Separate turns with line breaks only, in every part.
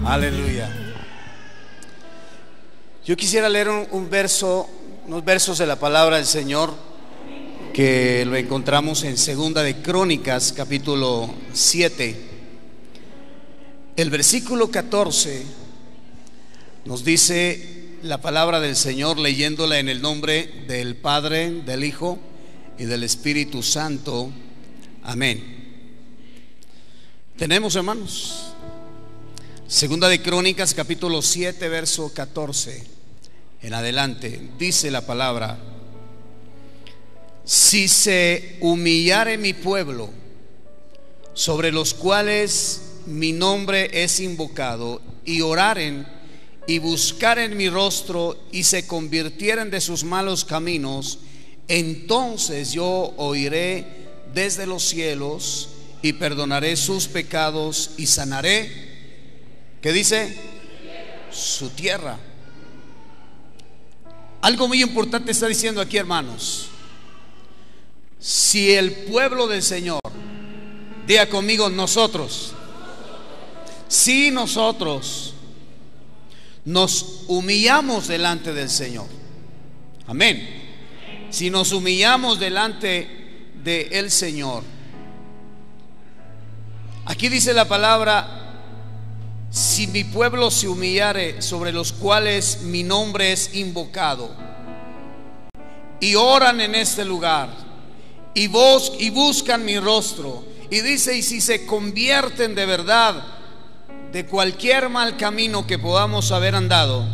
Aleluya. Yo quisiera leer unos versos de la palabra del Señor que lo encontramos en Segunda de Crónicas, capítulo 7. El versículo 14 nos dice la palabra del Señor, leyéndola en el nombre del Padre, del Hijo y del Espíritu Santo. Amén. Tenemos, hermanos, Segunda de Crónicas, capítulo 7, verso 14 en adelante. Dice la palabra: si se humillare mi pueblo, sobre los cuales mi nombre es invocado, y oraren y buscaren mi rostro, y se convirtieren de sus malos caminos, entonces yo oiré desde los cielos y perdonaré sus pecados y sanaré, ¿qué dice? Su tierra. Algo muy importante está diciendo aquí, hermanos. Si el pueblo del Señor, diga conmigo, nosotros, si nosotros nos humillamos delante del Señor, amén, si nos humillamos delante del Señor, aquí dice la palabra: si mi pueblo se humillare, sobre los cuales mi nombre es invocado, y oran en este lugar, y buscan mi rostro, y dice, y si se convierten de verdad de cualquier mal camino que podamos haber andado,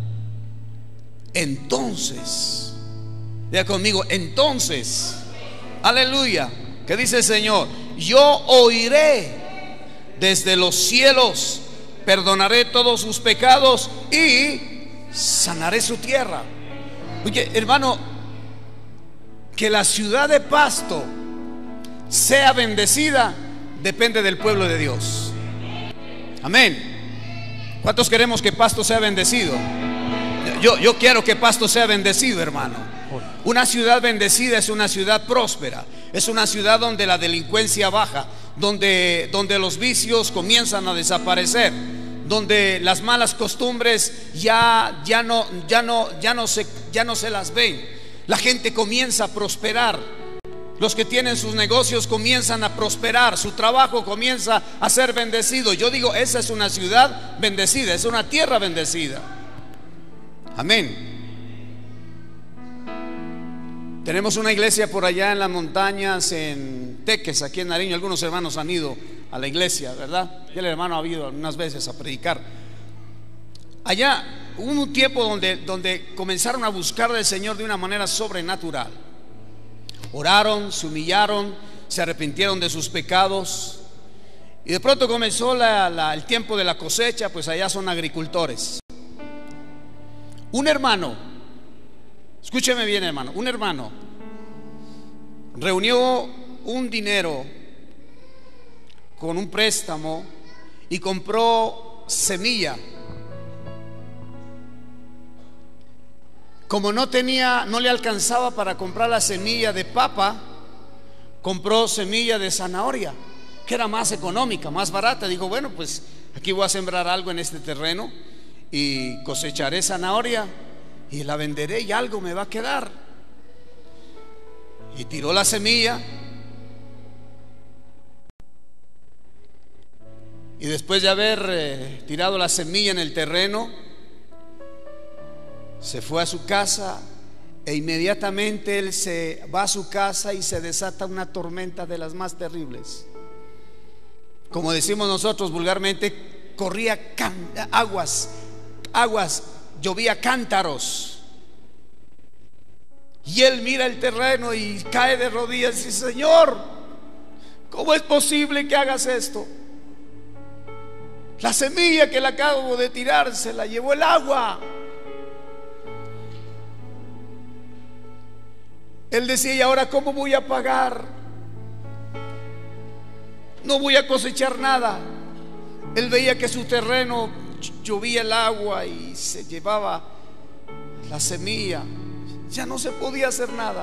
entonces, diga conmigo, entonces, aleluya, ¿qué dice el Señor? Yo oiré desde los cielos, perdonaré todos sus pecados y sanaré su tierra. Oye, hermano, que la ciudad de Pasto sea bendecida depende del pueblo de Dios. Amén. ¿Cuántos queremos que Pasto sea bendecido? Yo quiero que Pasto sea bendecido, hermano. Una ciudad bendecida es una ciudad próspera, es una ciudad donde la delincuencia baja, donde los vicios comienzan a desaparecer, donde las malas costumbres ya no se las ven. La gente comienza a prosperar. Los que tienen sus negocios comienzan a prosperar, su trabajo comienza a ser bendecido. Yo digo, esa es una ciudad bendecida, es una tierra bendecida. Amén. Tenemos una iglesia por allá en las montañas, en Teques, aquí en Nariño. Algunos hermanos han ido a la iglesia, ¿verdad? Y el hermano ha ido algunas veces a predicar. Allá hubo un tiempo donde comenzaron a buscar del Señor de una manera sobrenatural. Oraron, se humillaron, se arrepintieron de sus pecados, y de pronto comenzó el tiempo de la cosecha. Pues allá son agricultores. Un hermano, escúcheme bien, hermano, un hermano reunió un dinero con un préstamo y compró semilla. Como no le alcanzaba para comprar la semilla de papa, compró semilla de zanahoria, que era más económica, más barata. Dijo, bueno, pues aquí voy a sembrar algo en este terreno y cosecharé zanahoria y la venderé y algo me va a quedar. Y tiró la semilla, y después de haber tirado la semilla en el terreno, se fue a su casa, e inmediatamente él se va a su casa y se desata una tormenta de las más terribles. Como decimos nosotros vulgarmente, corría aguas, llovía cántaros. Y él mira el terreno y cae de rodillas y dice: Señor, ¿cómo es posible que hagas esto? La semilla que le acabo de tirar se la llevó el agua. Él decía: ¿y ahora cómo voy a pagar? No voy a cosechar nada. Él veía que su terreno llovía el agua y se llevaba la semilla. Ya no se podía hacer nada.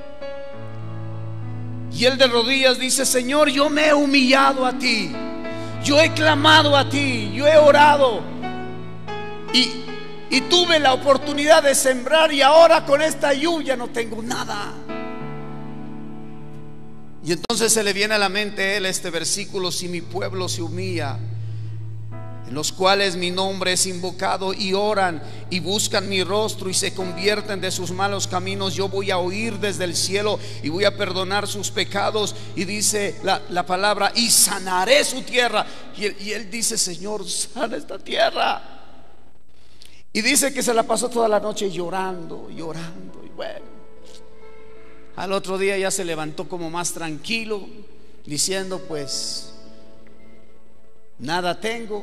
Y él de rodillas dice: Señor, yo me he humillado a ti, Yo he clamado a ti, yo he orado y tuve la oportunidad de sembrar, y ahora con esta lluvia no tengo nada. Y entonces se le viene a la mente a él este versículo: si mi pueblo se humilla, en los cuales mi nombre es invocado, y oran y buscan mi rostro y se convierten de sus malos caminos, yo voy a oír desde el cielo y voy a perdonar sus pecados. Y dice la palabra: y sanaré su tierra. Y él dice: Señor, sana esta tierra. Y dice que se la pasó toda la noche llorando, llorando. Y bueno, al otro día ya se levantó como más tranquilo, diciendo: pues nada tengo,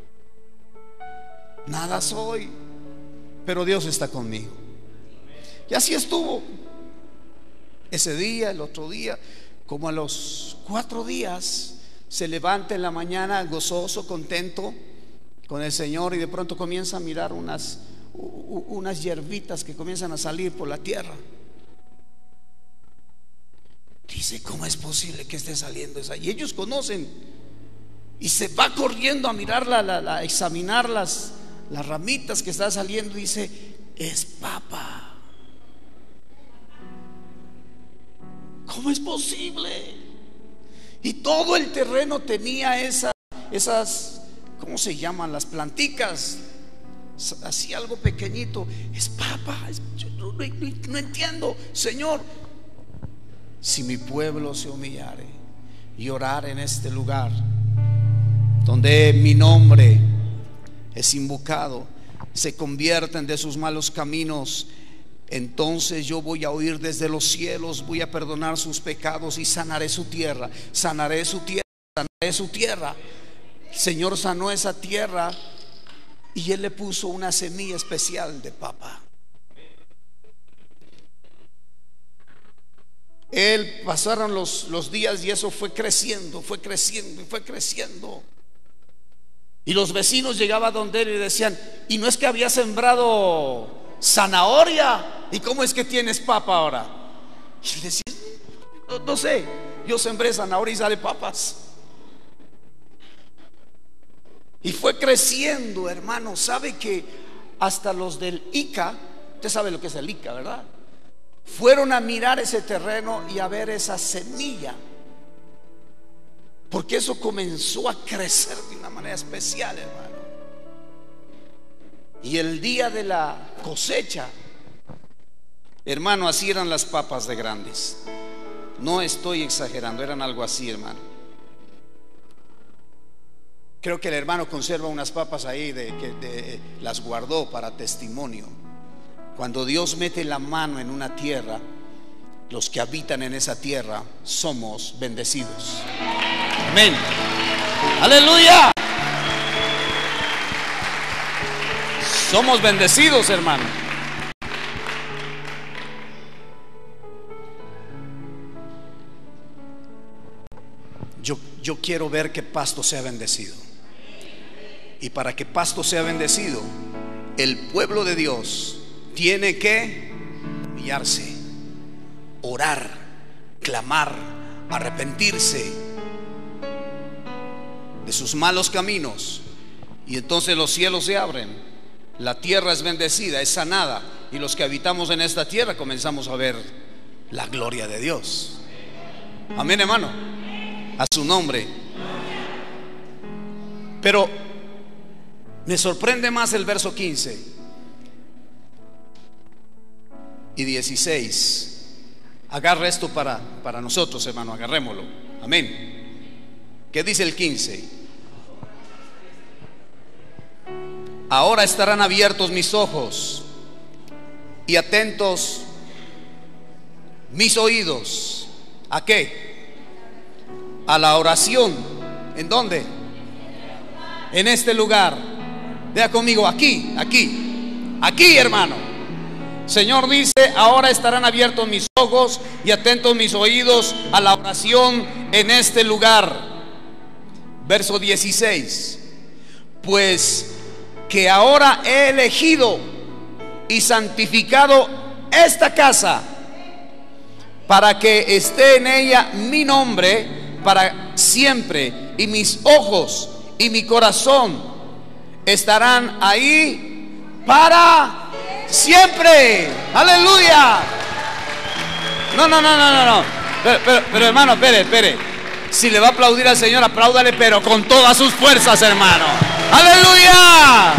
nada soy, pero Dios está conmigo. Y así estuvo ese día, el otro día. Como a los 4 días se levanta en la mañana gozoso, contento con el Señor, y de pronto comienza a mirar unas hierbitas que comienzan a salir por la tierra. Dice: ¿cómo es posible que esté saliendo esa? Y ellos conocen, y se va corriendo a mirarla, a examinar las ramitas que está saliendo. Dice: es papa. ¿Cómo es posible? Y todo el terreno tenía esas, ¿cómo se llaman? Las planticas, así algo pequeñito. Es papa. Yo no entiendo, Señor. Si mi pueblo se humillare y orare en este lugar donde mi nombre es invocado, se convierten de sus malos caminos, entonces yo voy a oír desde los cielos, voy a perdonar sus pecados y sanaré su tierra. Sanaré su tierra, sanaré su tierra. El Señor sanó esa tierra y Él le puso una semilla especial de papa. Él pasaron los días y eso fue creciendo, fue creciendo y fue creciendo. Y los vecinos llegaban donde él y decían: ¿y no es que había sembrado zanahoria? ¿Y cómo es que tienes papa ahora? Y él decía: no sé, yo sembré zanahoria y sale papas. Y fue creciendo, hermano. Sabe que hasta los del ICA, usted sabe lo que es el ICA, ¿verdad? Fueron a mirar ese terreno y a ver esa semilla, porque eso comenzó a crecer de una manera especial, hermano. Y el día de la cosecha, hermano, así eran las papas de grandes. No estoy exagerando, eran algo así, hermano. Creo que el hermano conserva unas papas ahí que las guardó para testimonio. Cuando Dios mete la mano en una tierra, los que habitan en esa tierra somos bendecidos. Amén. Aleluya. Somos bendecidos, hermano. Yo quiero ver que Pasto sea bendecido. Y para que Pasto sea bendecido, el pueblo de Dios tiene que humillarse, orar, clamar, arrepentirse de sus malos caminos, y entonces los cielos se abren, la tierra es bendecida, es sanada, y los que habitamos en esta tierra comenzamos a ver la gloria de Dios. Amén, hermano. A su nombre. Pero me sorprende más el verso 15 y 16. Agarra esto para nosotros, hermano, agarrémoslo. Amén. ¿Qué dice el 15? Ahora estarán abiertos mis ojos y atentos mis oídos. ¿A qué? A la oración. ¿En dónde? En este lugar. Vea conmigo, aquí, hermano. Señor dice: ahora estarán abiertos mis ojos y atentos mis oídos a la oración en este lugar. Verso 16. Pues que ahora he elegido y santificado esta casa, para que esté en ella mi nombre para siempre, y mis ojos y mi corazón estarán ahí para siempre. Aleluya. No. Pero hermano, espere. Si le va a aplaudir al Señor, apláudale, pero con todas sus fuerzas, hermano. Aleluya.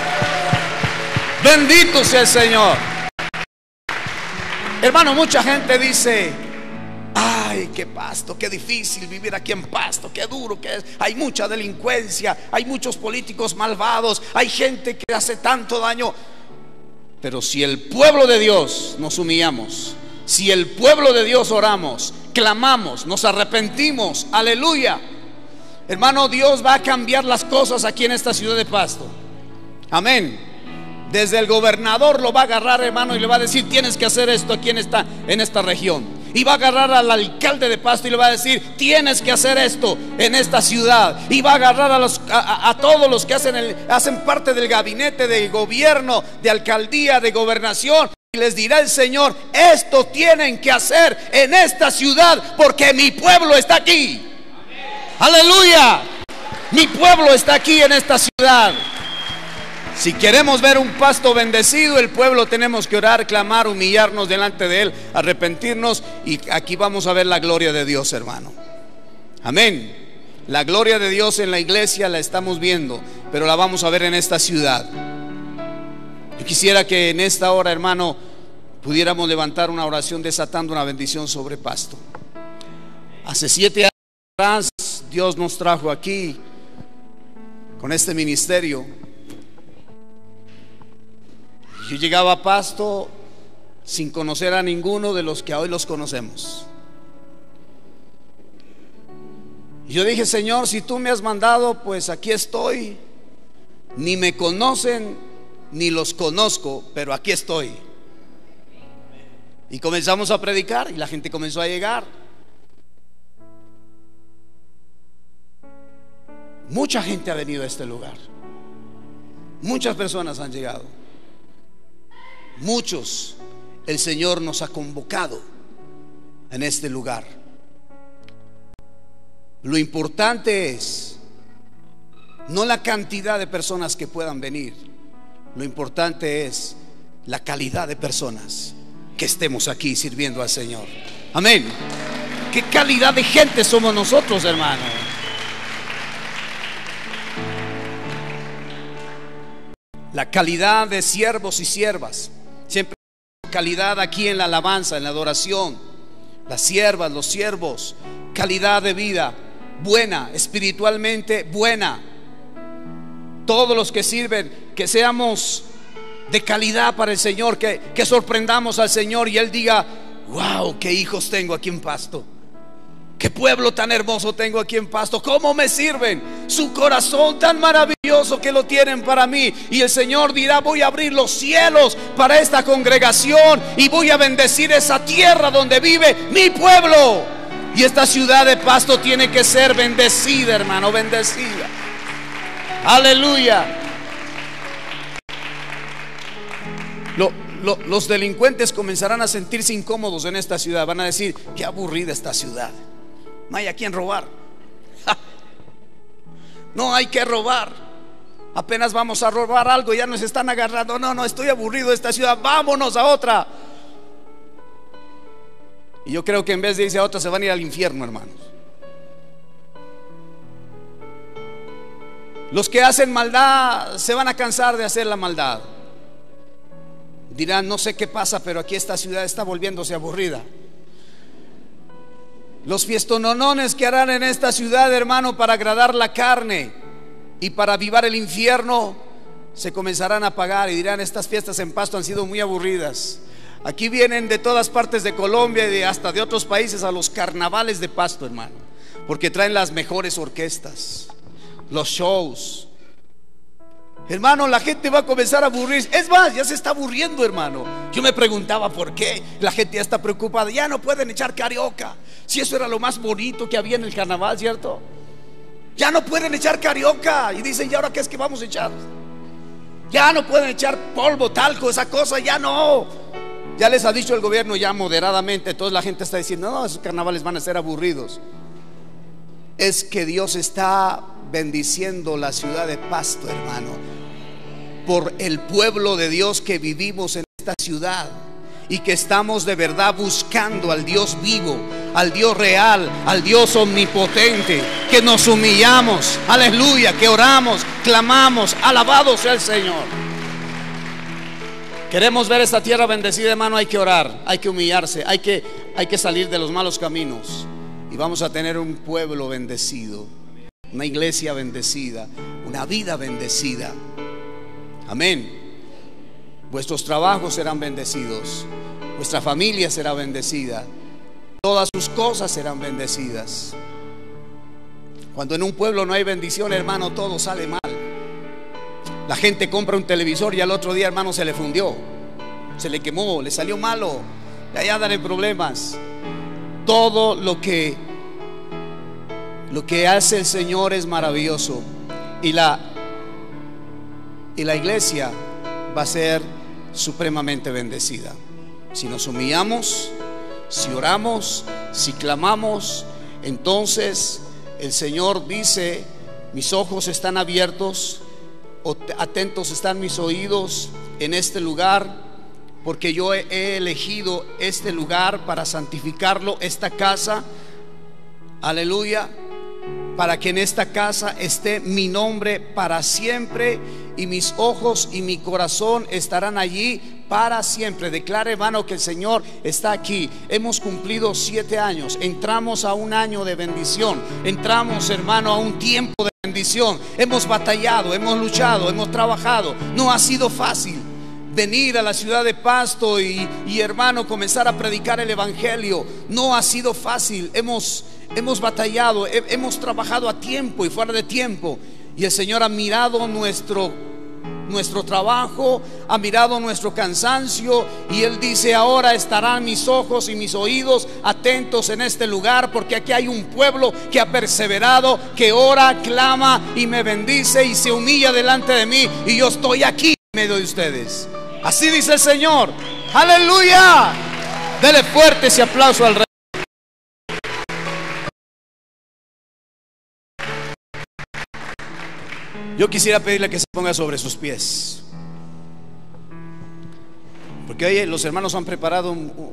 Bendito sea el Señor. Hermano, mucha gente dice: ay, qué Pasto, qué difícil vivir aquí en Pasto, qué duro que es. Hay mucha delincuencia, hay muchos políticos malvados, hay gente que hace tanto daño. Pero si el pueblo de Dios nos humillamos, si el pueblo de Dios oramos, clamamos, nos arrepentimos, aleluya, hermano, Dios va a cambiar las cosas aquí en esta ciudad de Pasto. Amén. Desde el gobernador lo va a agarrar, hermano, y le va a decir: tienes que hacer esto aquí en esta región. Y va a agarrar al alcalde de Pasto y le va a decir: tienes que hacer esto en esta ciudad. Y va a agarrar a todos los que hacen parte del gabinete de gobierno, de alcaldía, de gobernación, y les dirá el Señor: esto tienen que hacer en esta ciudad, porque mi pueblo está aquí. Aleluya. Mi pueblo está aquí en esta ciudad. Si queremos ver un Pasto bendecido, el pueblo tenemos que orar, clamar, humillarnos delante de Él, arrepentirnos, y aquí vamos a ver la gloria de Dios, hermano. Amén. La gloria de Dios en la iglesia la estamos viendo, pero la vamos a ver en esta ciudad. Yo quisiera que en esta hora, hermano, pudiéramos levantar una oración desatando una bendición sobre Pasto. Hace 7 años atrás Dios nos trajo aquí con este ministerio. Yo llegaba a Pasto sin conocer a ninguno de los que hoy los conocemos. Y yo dije: Señor, si tú me has mandado, pues aquí estoy. Ni me conocen ni los conozco, pero aquí estoy. Y comenzamos a predicar y la gente comenzó a llegar. Mucha gente ha venido a este lugar. Muchas personas han llegado. Muchos el Señor nos ha convocado en este lugar. Lo importante es no la cantidad de personas que puedan venir. Lo importante es la calidad de personas que estemos aquí sirviendo al Señor. Amén. ¿Qué calidad de gente somos nosotros, hermano? La calidad de siervos y siervas. Siempre calidad aquí en la alabanza, en la adoración. Las siervas, los siervos, calidad de vida buena, espiritualmente buena. Todos los que sirven, que seamos de calidad para el Señor, que sorprendamos al Señor y Él diga: wow, qué hijos tengo aquí en Pasto. Qué pueblo tan hermoso tengo aquí en Pasto. Cómo me sirven. Su corazón tan maravilloso que lo tienen para mí. Y el Señor dirá: voy a abrir los cielos para esta congregación y voy a bendecir esa tierra donde vive mi pueblo. Y esta ciudad de Pasto tiene que ser bendecida, hermano, bendecida. Aleluya. Los delincuentes comenzarán a sentirse incómodos en esta ciudad. Van a decir: qué aburrida esta ciudad. No hay a quien robar. No hay que robar. Apenas vamos a robar algo, ya nos están agarrando. No, estoy aburrido de esta ciudad. Vámonos a otra. Y yo creo que en vez de irse a otra, se van a ir al infierno, hermanos. Los que hacen maldad se van a cansar de hacer la maldad. Dirán: no sé qué pasa, pero aquí esta ciudad está volviéndose aburrida. Los fiestononones que harán en esta ciudad, hermano, para agradar la carne y para avivar el infierno, se comenzarán a apagar y dirán: estas fiestas en Pasto han sido muy aburridas. Aquí vienen de todas partes de Colombia y hasta de otros países a los carnavales de Pasto, hermano, porque traen las mejores orquestas, los shows. Hermano, la gente va a comenzar a aburrirse. Es más, ya se está aburriendo, hermano. Yo me preguntaba por qué la gente ya está preocupada. Ya no pueden echar carioca. Si eso era lo más bonito que había en el carnaval, ¿cierto? Ya no pueden echar carioca. Y dicen: ¿y ahora qué es que vamos a echar? Ya no pueden echar polvo, talco, esa cosa, ya no. Ya les ha dicho el gobierno ya moderadamente. Entonces la gente está diciendo: no, esos carnavales van a ser aburridos. es que Dios está bendiciendo la ciudad de Pasto, hermano, por el pueblo de Dios que vivimos en esta ciudad y que estamos de verdad buscando al Dios vivo, al Dios real, al Dios omnipotente, que nos humillamos, aleluya, que oramos, clamamos, alabado sea el Señor. Queremos ver esta tierra bendecida, hermano. Hay que orar, hay que humillarse, hay que salir de los malos caminos, y vamos a tener un pueblo bendecido, una iglesia bendecida, una vida bendecida. Amén. Vuestros trabajos serán bendecidos, vuestra familia será bendecida, todas sus cosas serán bendecidas. Cuando en un pueblo no hay bendición, hermano, todo sale mal. La gente compra un televisor y al otro día, hermano, se le fundió, se le quemó, le salió malo, y allá andan en problemas. Todo lo que hace el Señor es maravilloso, y la iglesia va a ser supremamente bendecida si nos humillamos, si oramos, si clamamos. Entonces el Señor dice: mis ojos están abiertos, atentos están mis oídos en este lugar, porque yo he elegido este lugar para santificarlo, esta casa, aleluya, para que en esta casa esté mi nombre para siempre, y mis ojos y mi corazón estarán allí para siempre. Declare, hermano, que el Señor está aquí. Hemos cumplido 7 años, entramos a un año de bendición, entramos, hermano, a un tiempo de bendición. Hemos batallado, hemos luchado, hemos trabajado. No ha sido fácil venir a la ciudad de Pasto y hermano, comenzar a predicar el evangelio. No ha sido fácil. Hemos batallado, hemos trabajado a tiempo y fuera de tiempo, y el Señor ha mirado nuestro trabajo, ha mirado nuestro cansancio, y Él dice: ahora estarán mis ojos y mis oídos atentos en este lugar, porque aquí hay un pueblo que ha perseverado, que ora, clama y me bendice y se humilla delante de mí, y yo estoy aquí en medio de ustedes. Así dice el Señor. Aleluya. Dele fuerte ese aplauso al Rey. Yo quisiera pedirle que se ponga sobre sus pies, porque hoy los hermanos han preparado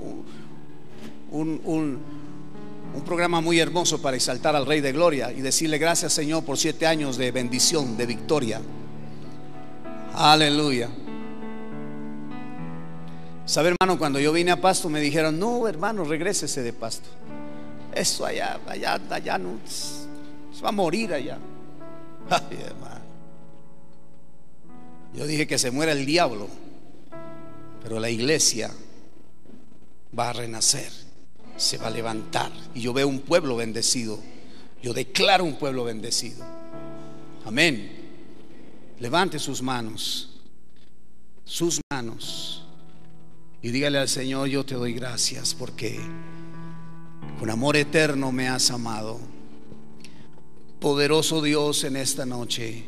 un programa muy hermoso para exaltar al Rey de Gloria y decirle: gracias, Señor, por 7 años de bendición, de victoria. Aleluya. ¿Sabe, hermano? Cuando yo vine a Pasto me dijeron: no, hermano, regrésese de Pasto. Eso allá no, se va a morir allá. Ay, hermano. Yo dije: que se muera el diablo, pero la iglesia va a renacer, se va a levantar, y yo veo un pueblo bendecido. Yo declaro un pueblo bendecido. Amén. Levante sus manos, y dígale al Señor: yo te doy gracias porque con amor eterno me has amado. Poderoso Dios, en esta noche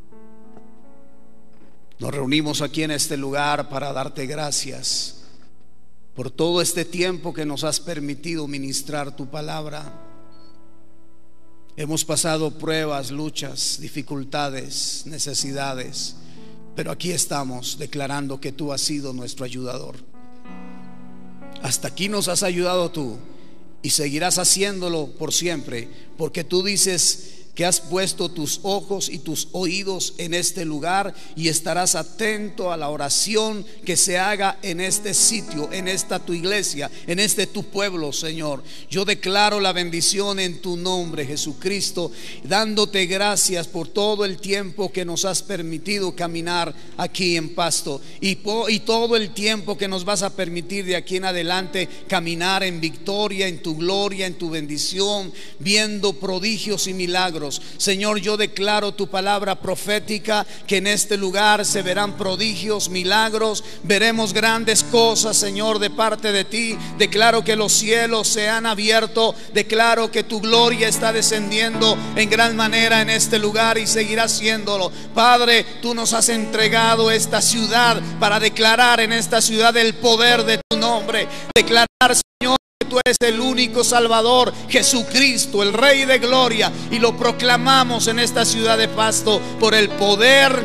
nos reunimos aquí en este lugar para darte gracias por todo este tiempo que nos has permitido ministrar tu palabra. Hemos pasado pruebas, luchas, dificultades, necesidades, pero aquí estamos declarando que tú has sido nuestro ayudador. Hasta aquí nos has ayudado tú, y seguirás haciéndolo por siempre, porque tú dices que has puesto tus ojos y tus oídos en este lugar, y estarás atento a la oración que se haga en este sitio, en esta tu iglesia, en este tu pueblo, Señor. Yo declaro la bendición en tu nombre, Jesucristo, dándote gracias por todo el tiempo que nos has permitido caminar aquí en Pasto, y todo el tiempo que nos vas a permitir de aquí en adelante caminar en victoria, en tu gloria, en tu bendición, viendo prodigios y milagros. Señor, yo declaro tu palabra profética, que en este lugar se verán prodigios, milagros, veremos grandes cosas, Señor, de parte de ti. Declaro que los cielos se han abierto, declaro que tu gloria está descendiendo en gran manera en este lugar y seguirá haciéndolo. Padre, tú nos has entregado esta ciudad para declarar en esta ciudad el poder de tu nombre, declarar, Señor, que tú eres el único Salvador, Jesucristo, el Rey de Gloria, y lo proclamamos en esta ciudad de Pasto por el poder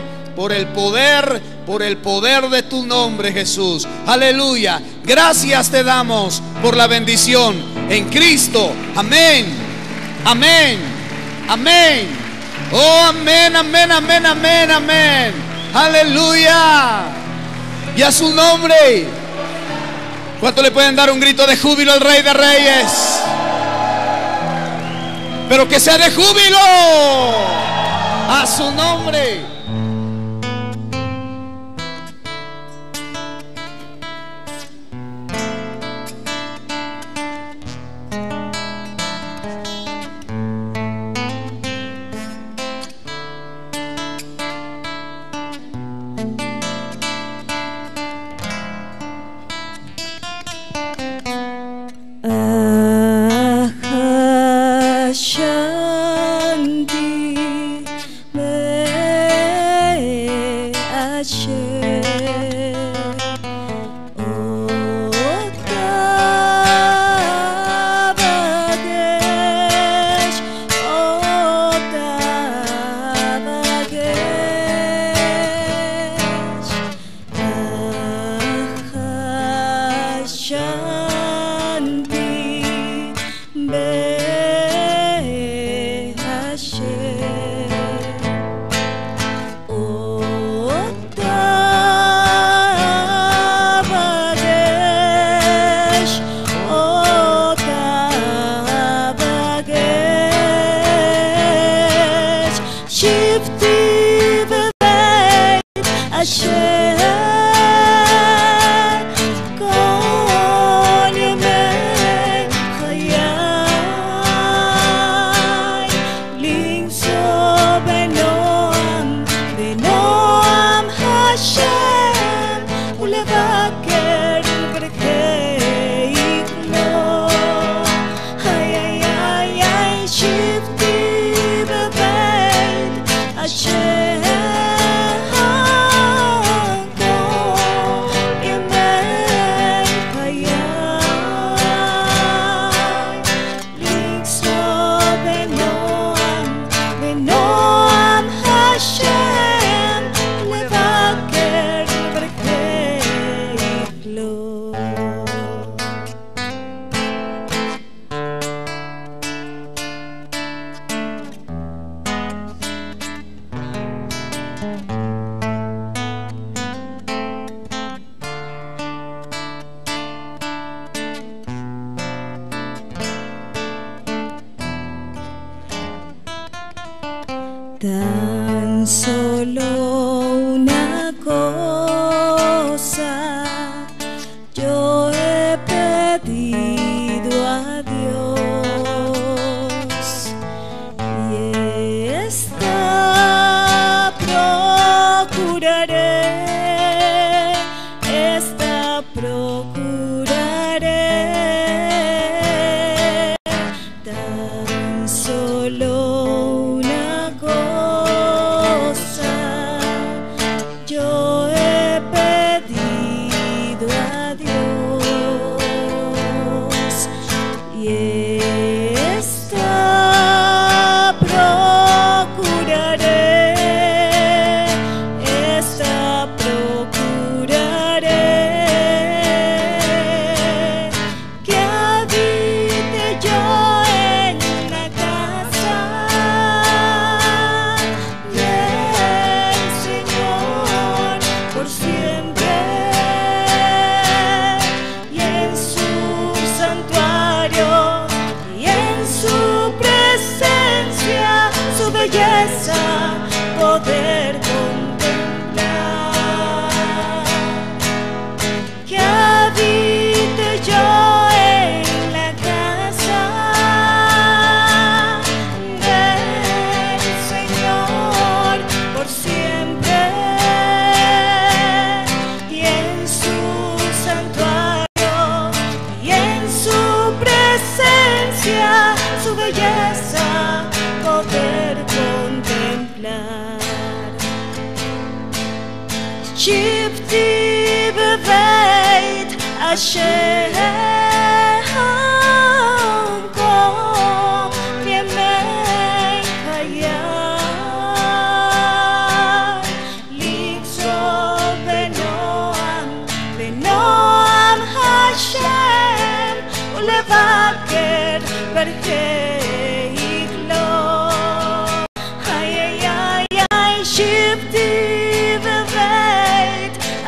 de tu nombre, Jesús. Aleluya. Gracias te damos por la bendición en Cristo. Amén. Amén. Amén. Oh, amén, amén, amén, amén, amén. Aleluya. Y a su nombre. ¿Cuánto le pueden dar un grito de júbilo al Rey de Reyes? Pero que sea de júbilo. A su nombre.
Tan solo una cosa yo he pedido a Dios, y esta procuraré, tan solo una cosa yo he pedido a Dios, y esta procuraré, que habite yo en la casa del Señor por siempre, y en su santuario y en su presencia su belleza poder contemplar, que habite yo en la casa del Señor por siempre, y en su santuario y en su presencia su belleza poder contemplar. שבתי בבית אשר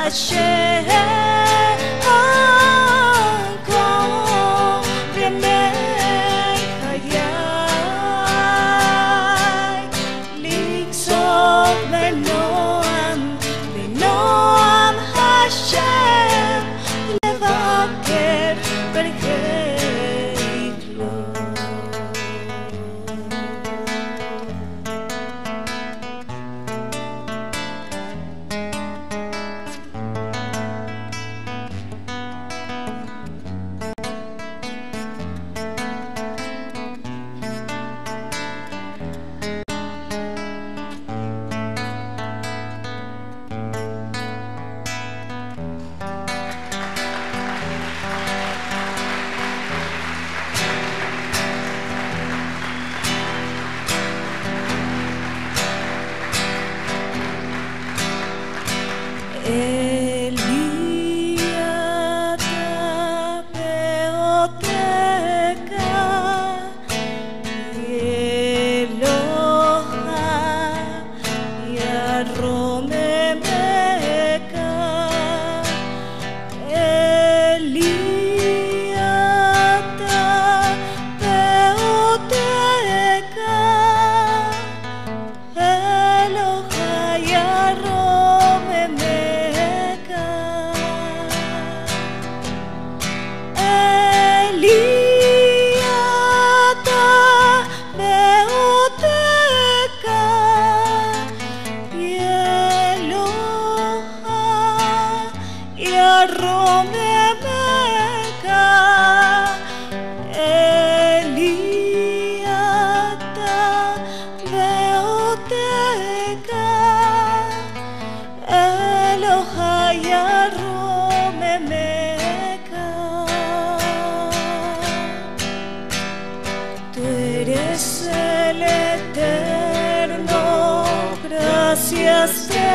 Gracias te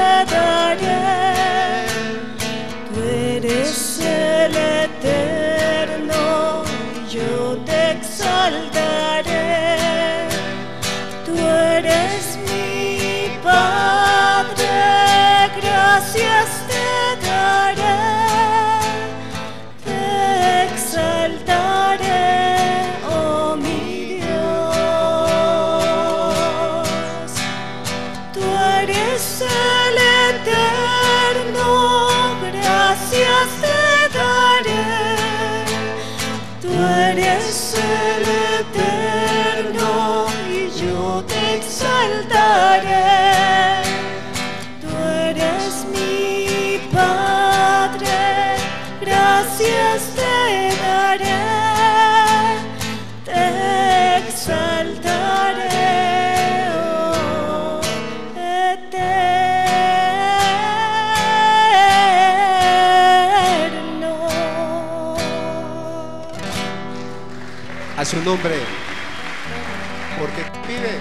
daré, tú eres el eterno, yo te exaltaré, tú eres mi Padre, gracias te daré, te exaltaré, oh mi Dios, tú eres el eterno, gracias te daré, tú eres el eterno y yo te exaltaré, tú eres mi Padre, gracias te daré, te exaltaré, oh eterno.
A su nombre, porque vive.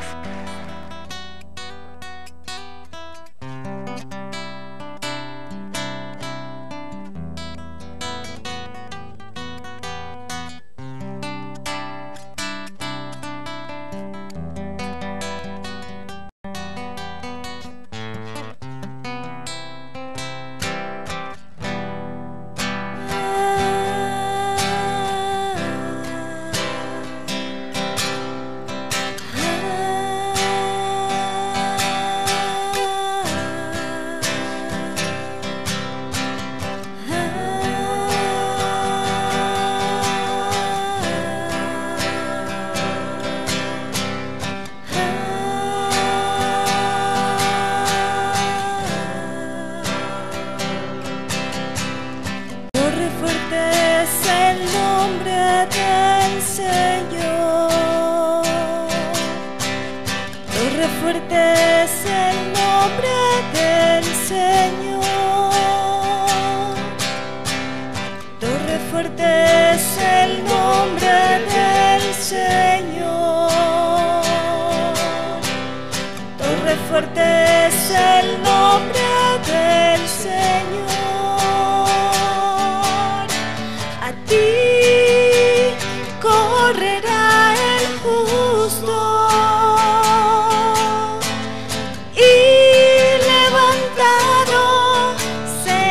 Torre fuerte es el nombre del Señor. Torre fuerte es el nombre del Señor. Torre fuerte es el nombre del Señor. Torre fuerte es el nombre del Señor. A ti correrá el justo y levantado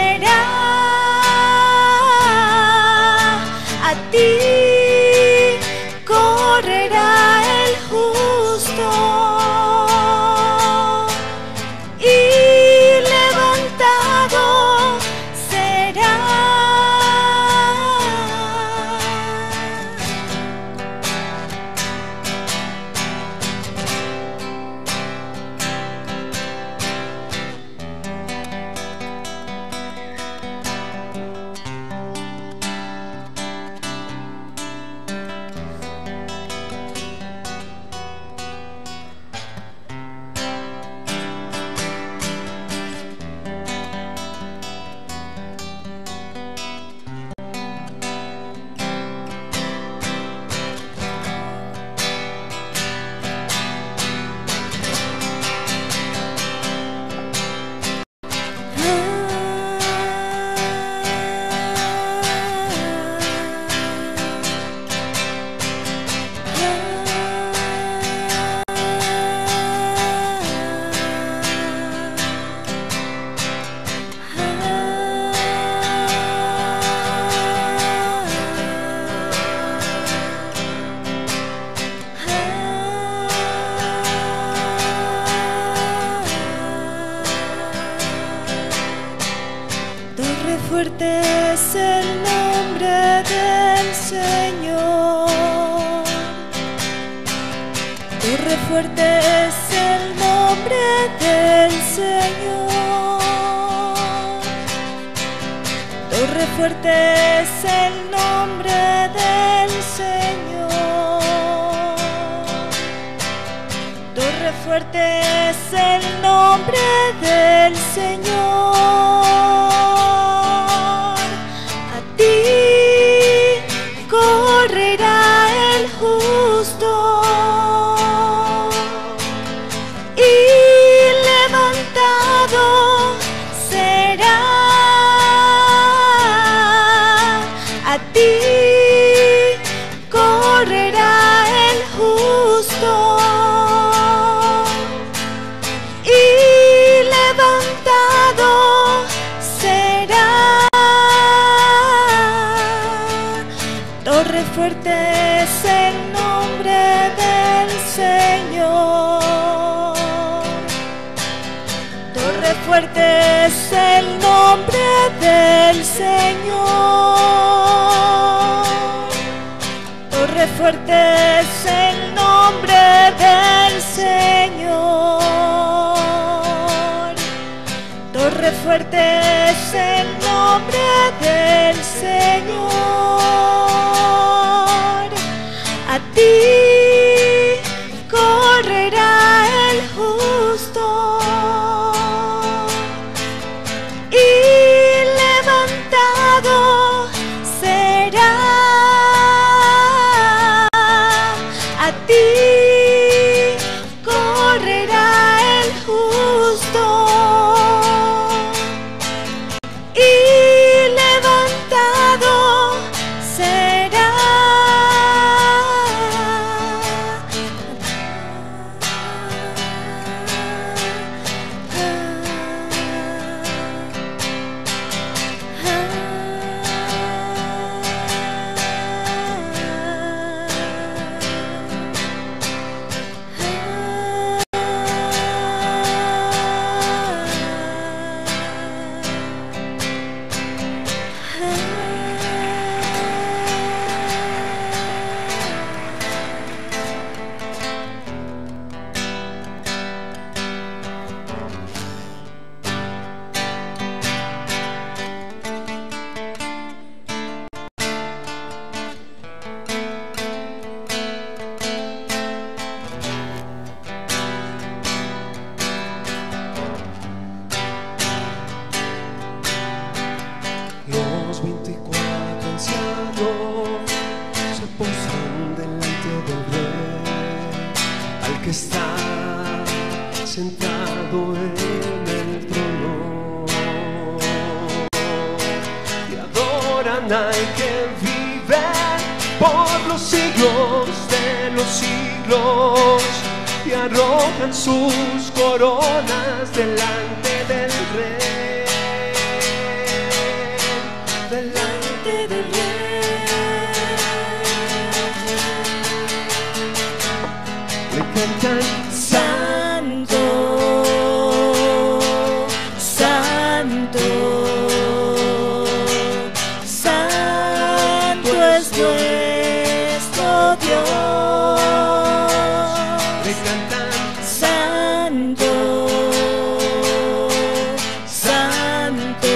fuerte es el nombre del Señor. Torre fuerte es el nombre del Señor. Torre fuerte es el nombre del Señor. Torre fuerte es el nombre del Señor. A ti correrá el justo y levantado será. A ti correrá el justo y levantado será. Torre fuerte es el nombre del Señor. Torre fuerte es el nombre del Señor. Torre fuerte es el nombre del Señor. Torre fuerte es el nombre del Señor. A ti correrá el justo y levantado será. A ti correrá el justo y levantado será.
Los 24 ancianos se postran delante del Rey, al que está sentado en el trono, y adoran al que vive por los siglos de los siglos, y arrojan sus coronas delante del Rey. Delante del Rey le cantan:
Santo, Santo, Santo es nuestro Dios.
le cantan:
Santo, Santo,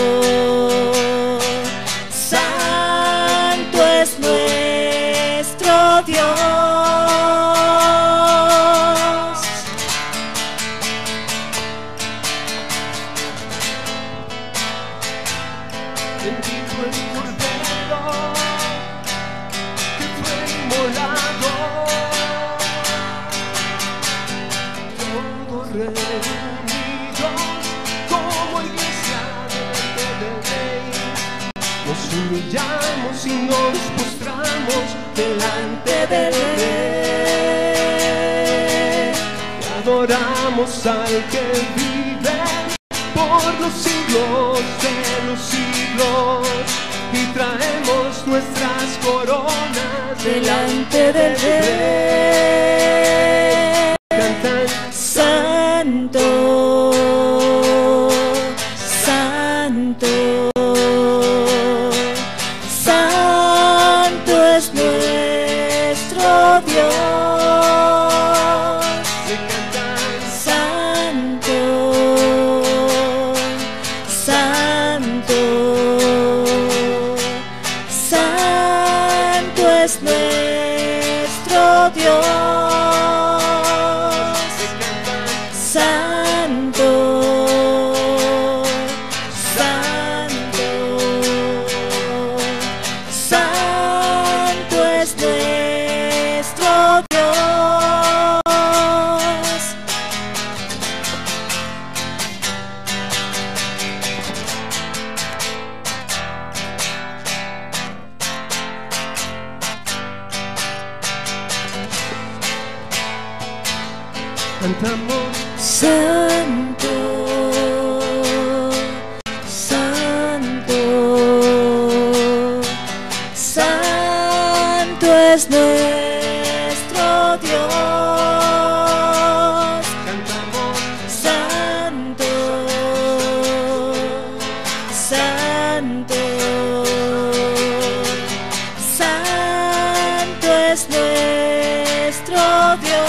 Santo es nuestro Dios.
bendito el Cordero que fue inmolado, todos reunidos como iglesia delante del Rey. Nos humillamos y nos postramos delante del Rey, y adoramos al que vive por los siglos de los siglos, y traemos nuestras coronas
Delante del Rey.
Cantan:
Santo, Santo,
cantamos.
Santo, Santo, Santo es nuestro Dios.
Cantamos.
Santo, Santo, Santo es nuestro Dios.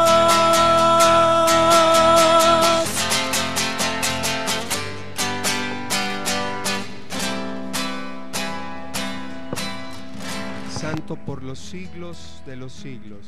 Santo por los siglos de los siglos.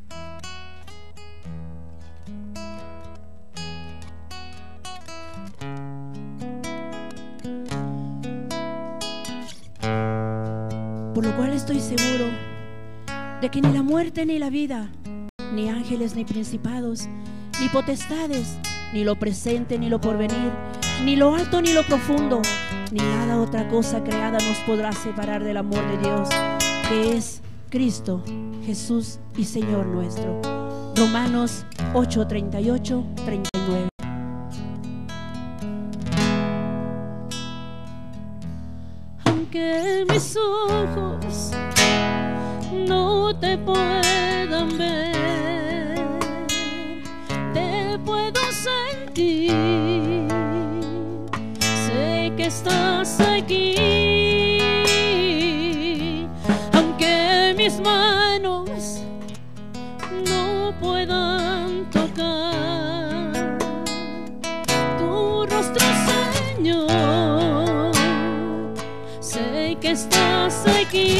Por lo cual estoy seguro de que ni la muerte ni la vida, ni ángeles ni principados, ni potestades, ni lo presente ni lo porvenir, ni lo alto ni lo profundo, ni nada otra cosa creada nos podrá separar del amor de Dios, que es Cristo Jesús y Señor nuestro. Romanos 8:38, 39.
Aunque mis ojos no te puedan ver, te puedo sentir, sé que estás aquí. Aunque mis manos no puedan tocar tu rostro, Señor, sé que estás aquí.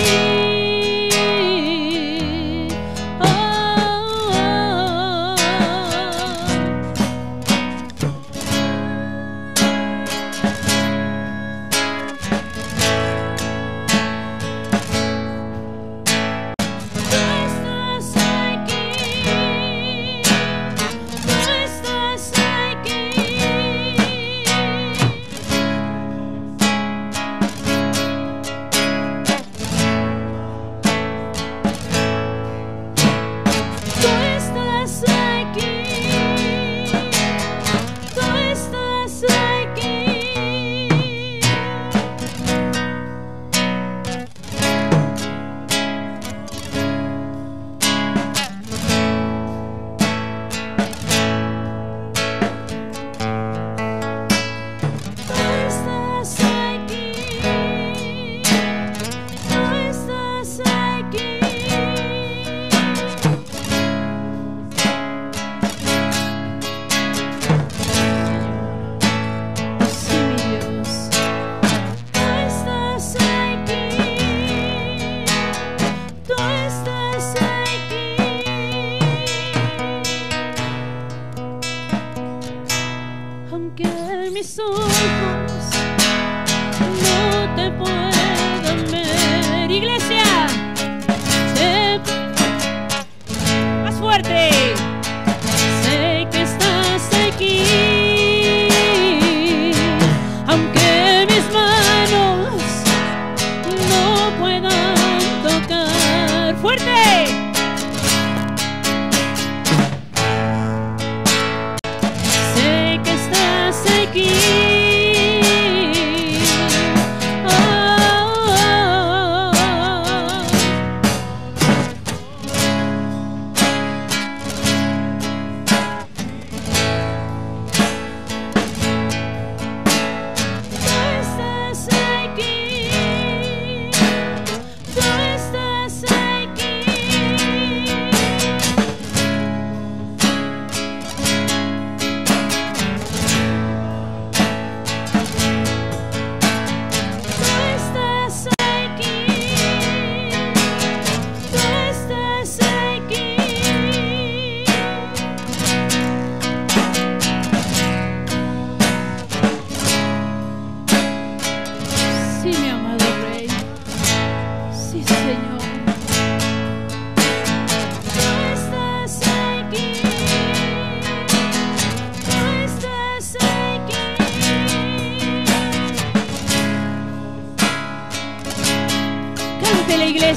Aunque mis ojos no te puedan ver, iglesia, más fuerte, sé que estás aquí. Aunque mis manos no puedan tocar, fuerte, sé que estás aquí.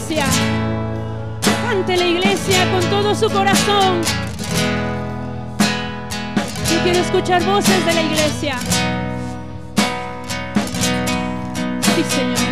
Cante la iglesia con todo su corazón. Yo quiero escuchar voces de la iglesia. Sí, Señor.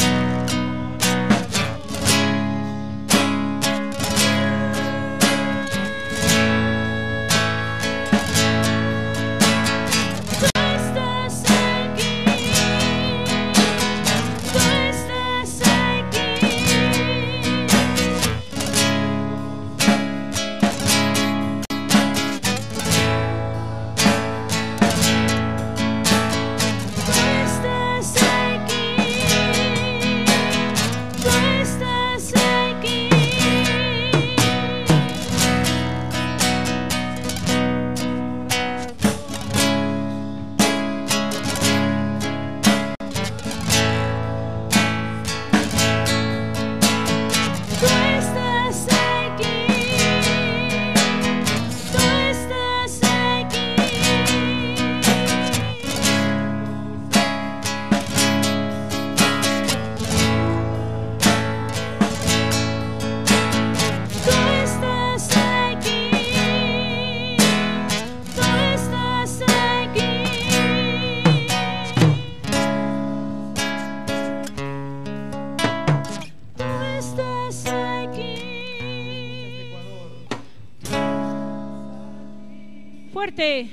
Fuerte.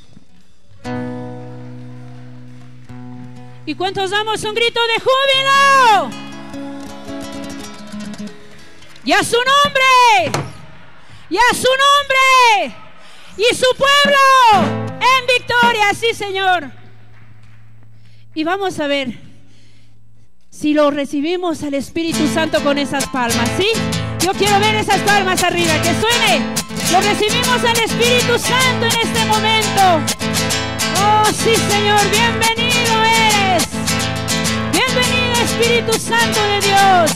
¿Y cuántos damos un grito de júbilo? Y a su nombre, y a su nombre, y su pueblo en victoria, sí, Señor. Y vamos a ver si lo recibimos al Espíritu Santo con esas palmas, ¿sí? Yo quiero ver esas palmas arriba, que suene. Lo recibimos al Espíritu Santo en este momento. Oh, sí, Señor, bienvenido eres. Bienvenido, Espíritu Santo de Dios.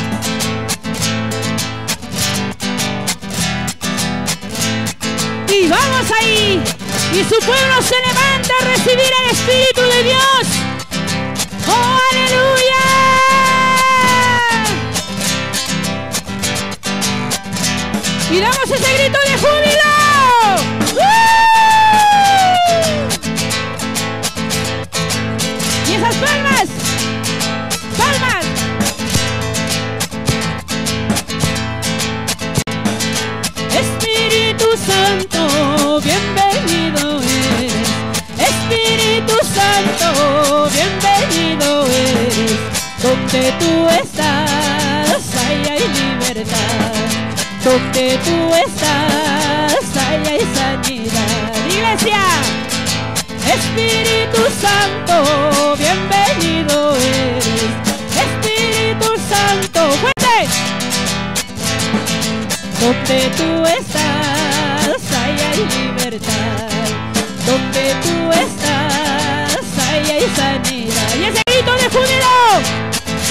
Y vamos ahí. Y su pueblo se levanta a recibir el Espíritu de Dios. ¡Oh, aleluya! Y damos ese grito de júbilo. Y esas palmas. Palmas. Espíritu Santo, bienvenido eres. Espíritu Santo, bienvenido eres. Donde tú estás, ahí hay libertad. Donde tú estás, ahí hay sanidad. Iglesia, Espíritu Santo, bienvenido eres. Espíritu Santo, fuerte. Donde tú estás, ahí hay libertad. Donde tú estás, ahí hay sanidad. Y ese grito de júbilo.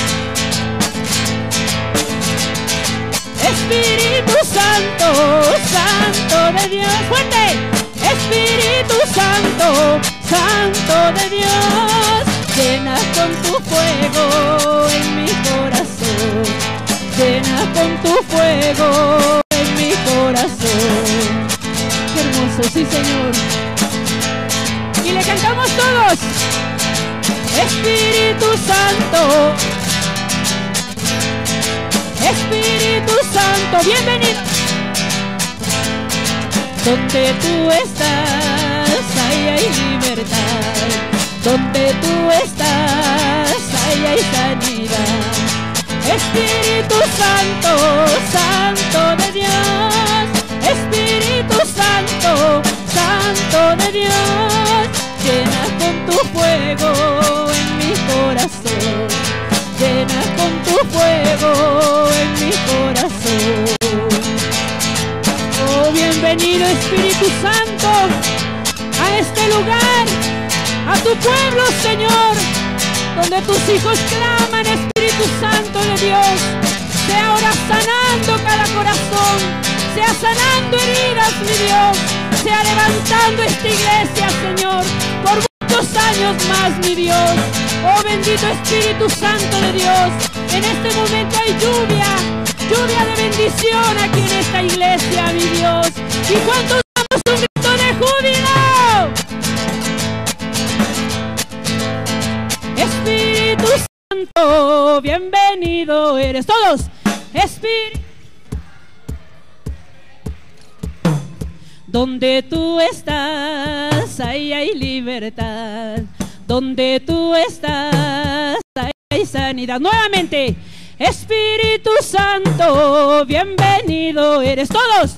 Espíritu Santo, Santo de Dios, fuerte. Espíritu Santo, Santo de Dios, llena con tu fuego en mi corazón. Llena con tu fuego en mi corazón. Qué hermoso, sí, Señor. Y le cantamos todos. Espíritu Santo, Espíritu Santo, bienvenido. Donde tú estás, ahí hay libertad. Donde tú estás, ahí hay sanidad. Espíritu Santo, Santo de Dios. Espíritu Santo, Santo de Dios, llena con tu fuego en mi corazón. Llena con tu fuego en mi corazón. Oh, bienvenido Espíritu Santo a este lugar, a tu pueblo, Señor, donde tus hijos claman, Espíritu Santo de Dios. Sea ahora sanando cada corazón, sea sanando heridas, mi Dios, sea levantando esta iglesia, Señor, por muchos años más, mi Dios. Oh, bendito Espíritu Santo de Dios, en este momento hay lluvia, lluvia de bendición aquí en esta iglesia, mi Dios. ¿Y cuántos damos un grito de júbilo? Santo, bienvenido eres. Todos, Espíritu. Donde tú estás, ahí hay libertad. Donde tú estás, ahí hay sanidad. Nuevamente, Espíritu Santo, bienvenido eres. Todos.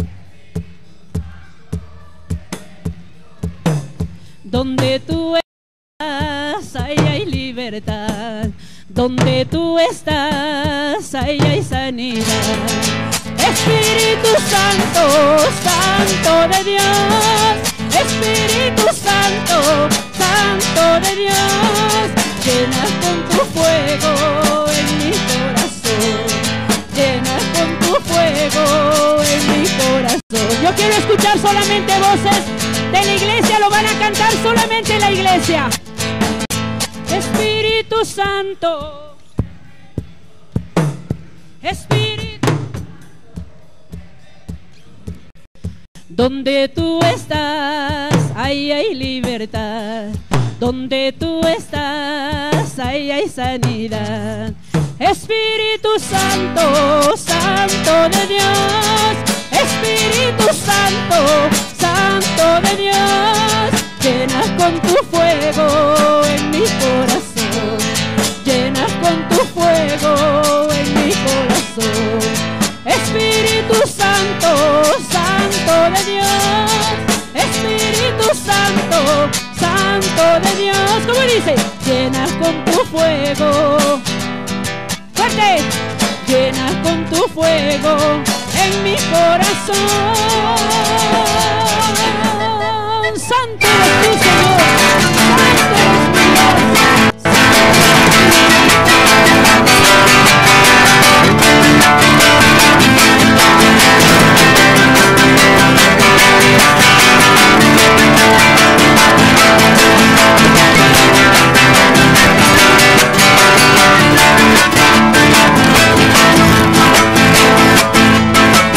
Donde tú estás, ahí hay libertad. Donde tú estás, ahí hay sanidad. Espíritu Santo, Santo de Dios. Espíritu Santo, Santo de Dios. Llenas con tu fuego en mi corazón. Llenas con tu fuego en mi corazón. Yo quiero escuchar solamente voces de la iglesia, lo van a cantar solamente la iglesia. Espíritu Santo, Espíritu. Donde tú estás, ahí hay libertad. Donde tú estás, ahí hay sanidad. Espíritu Santo, Santo de Dios. Espíritu Santo, Santo de Dios. Llenas con tu fuego en mi corazón. Llenas con tu fuego en mi corazón. Espíritu Santo, Santo de Dios. Espíritu Santo, Santo de Dios. ¿Cómo dice? Llenas con tu fuego. Fuerte. Llenas con tu fuego en mi corazón. Santo eres tú, Señor. Santo eres mi Dios.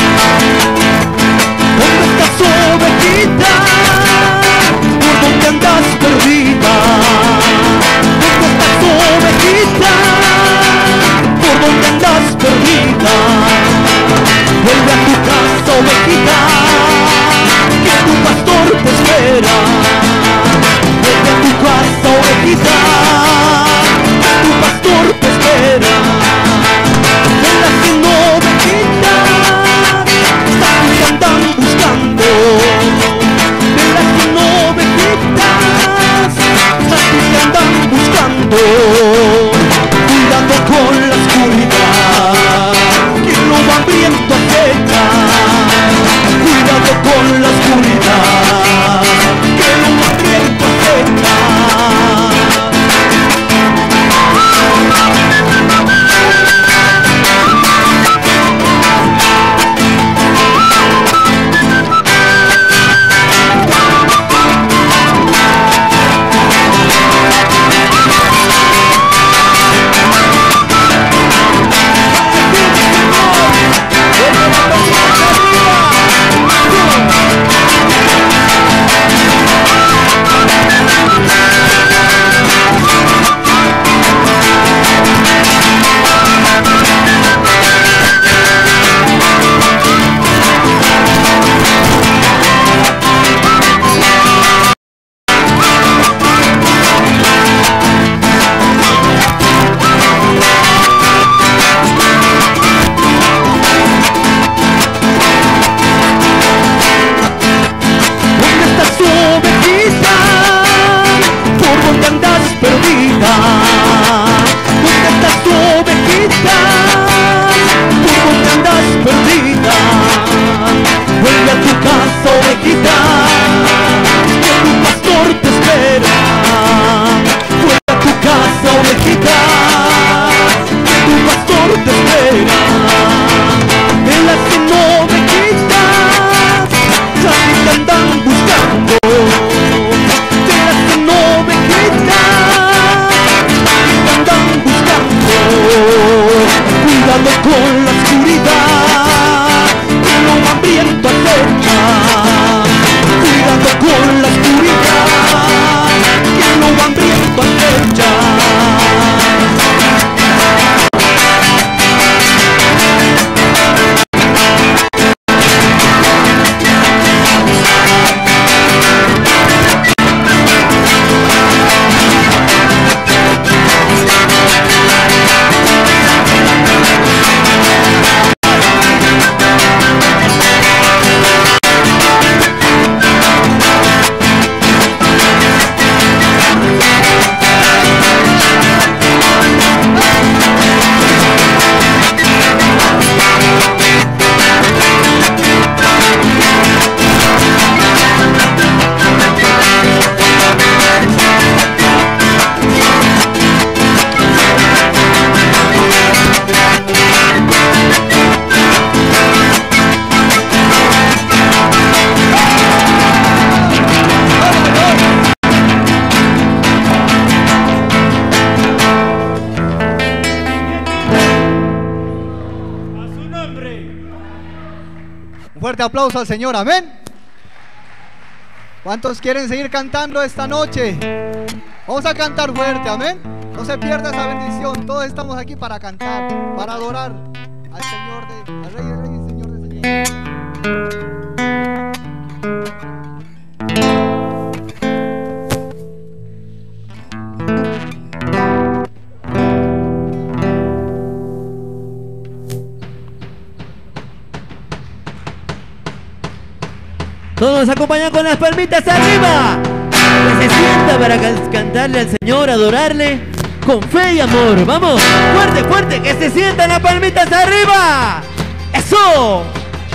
¿Dónde está su ovejita? ¿Por dónde anda
fuerte aplauso al Señor, amén. ¿Cuántos quieren seguir cantando esta noche? Vamos a cantar fuerte, amén. No se pierda esa bendición. Todos estamos aquí para cantar, para adorar al Señor, al Rey de Reyes, Señor de Señores.
Todos nos acompañan con las palmitas arriba. Que se sienta para cantarle al Señor, adorarle con fe y amor. Vamos, fuerte, fuerte, que se sientan las palmitas arriba. ¡Eso!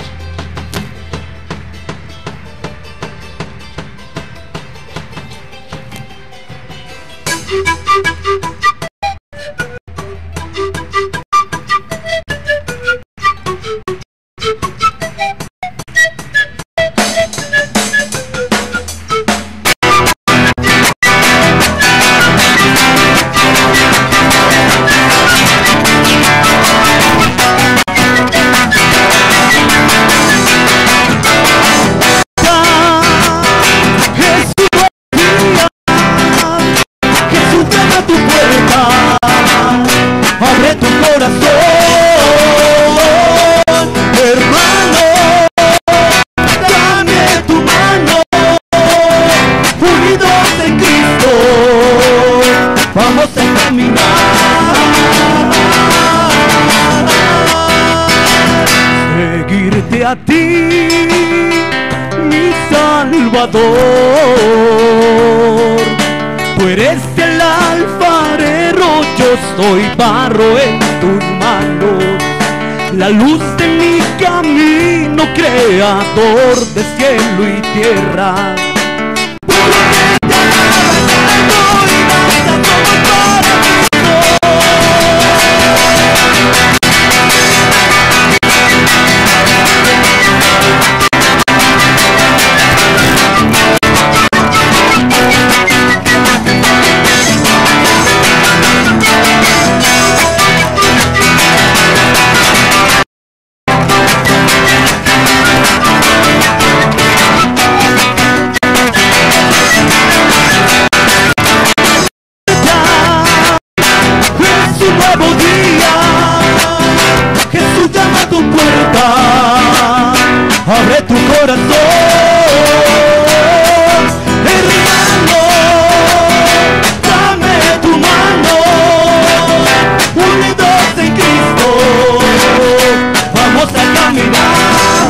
A ti, mi Salvador, tú eres el alfarero, yo soy barro en tus manos, la luz de mi camino, creador de cielo y tierra. Abre tu corazón, hermano, dame tu mano, unidos en Cristo, vamos a caminar,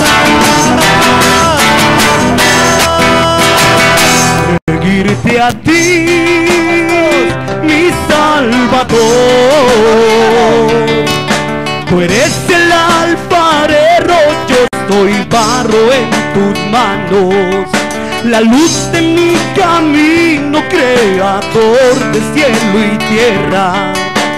seguirte a ti, mi Salvador, tú eres el alfarero, soy barro en tus manos, la luz de mi camino, creador de cielo y tierra.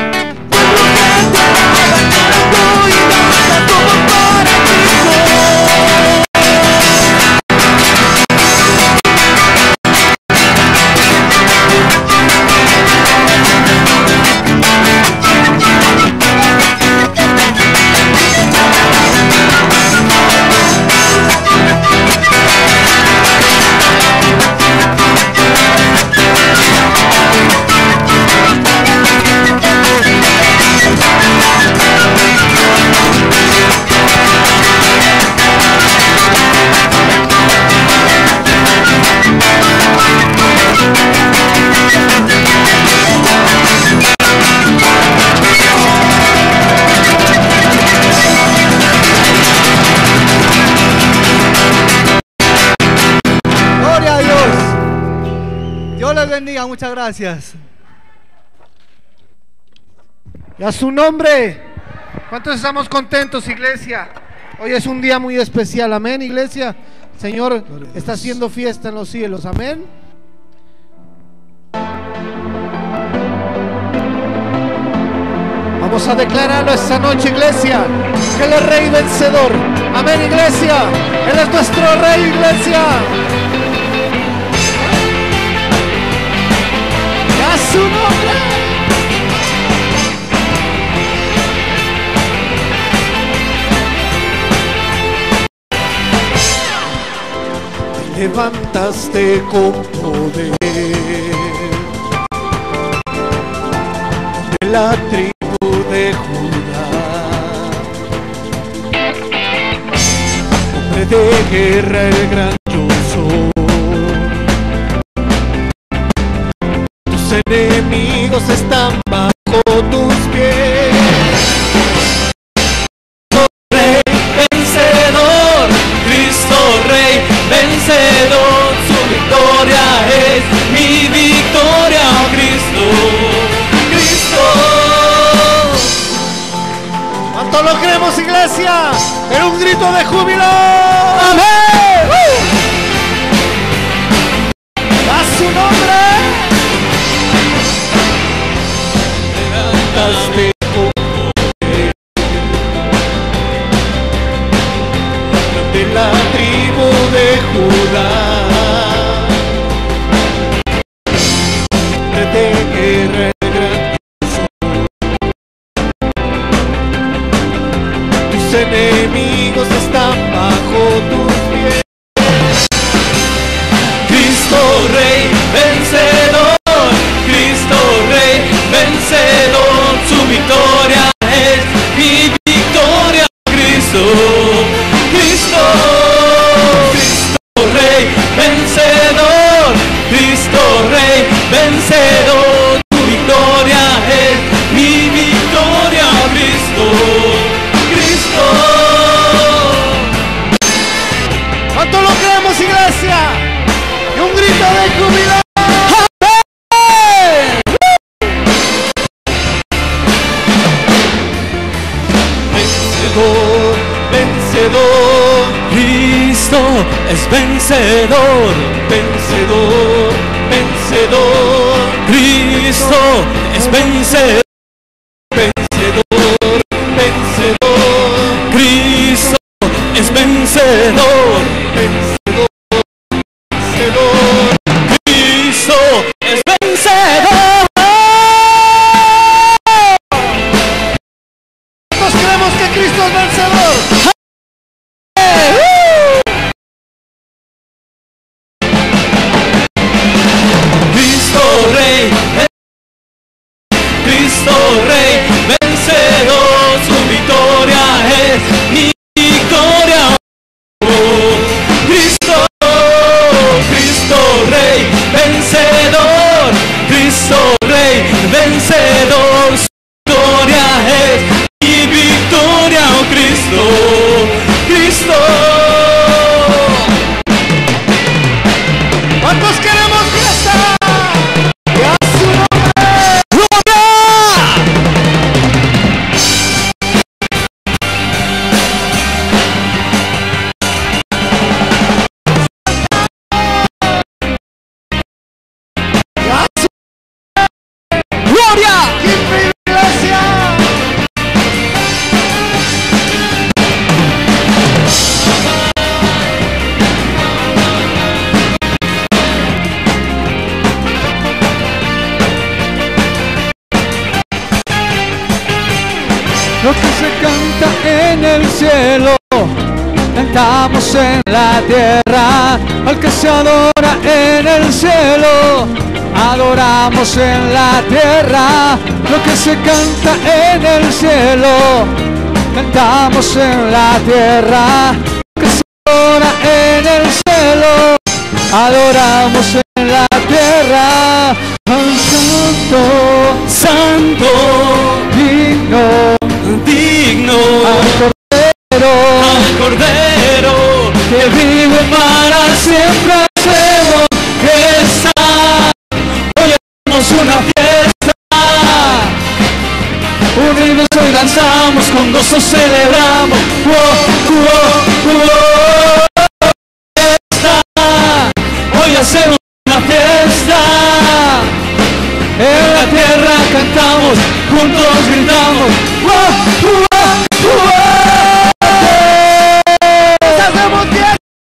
Bendiga, muchas gracias.
Y a su nombre. ¿Cuántos estamos contentos, iglesia? Hoy es un día muy especial, amén, iglesia. El Señor está haciendo fiesta en los cielos, amén. Vamos a declararlo esta noche, iglesia, que Él es Rey vencedor, amén, iglesia. Él es nuestro Rey, iglesia. A su nombre. levantaste con poder. De la tribu de Judá, hombre de guerra, el gran yo soy. Tus enemigos están bajo tus pies.
Rey vencedor, Cristo Rey vencedor, su victoria es mi victoria, oh Cristo, Cristo.
¿Cuánto lo creemos, iglesia? En un grito de júbilo.
¡Amén!
¡A su nombre! Levantaste con poder. De la tribu de Judá, de guerra el gran soy. Tus enemigos están bajo tus pies.
Cristo Rey vencedor, Cristo Rey vencedor, su victoria es mi victoria, Cristo, Cristo, Cristo Rey vencedor, Cristo Rey vencedor, tu victoria es mi victoria, Cristo, Cristo.
¿Cuánto lo creemos, iglesia? Y un grito de júbilo.
Vencedor, vencedor, Cristo es vencedor, vencedor, vencedor, Cristo es vencedor, vencedor, vencedor, Cristo es vencedor, vencedor, vencedor, Cristo es vencedor.
Nosotros creemos que Cristo es vencedor.
Cristo Rey, Cristo Rey, vencedor, su victoria es mi victoria. Oh, Cristo, Cristo Rey, vencedor, Cristo Rey, vencedor, su victoria es mi victoria. Oh, Cristo, Cristo.
¿Cuántos queremos fiesta? Y a su nombre. Y a su
¡Gloria!
iglesia.
Lo que se canta en el cielo, cantamos en la tierra. Al que se adora en el cielo, adoramos en la tierra. Lo que se canta en el cielo, cantamos en la tierra. Lo que se adora en el cielo, adoramos en la tierra. Al santo,
Santo,
digno,
digno,
al
Cordero,
que vive para siempre, hacemos fiesta. Hoy hacemos una fiesta, unidos hoy danzamos, con gozo celebramos. Fiesta. Hoy hacemos una fiesta, en la tierra cantamos, juntos gritamos. Hacemos fiesta.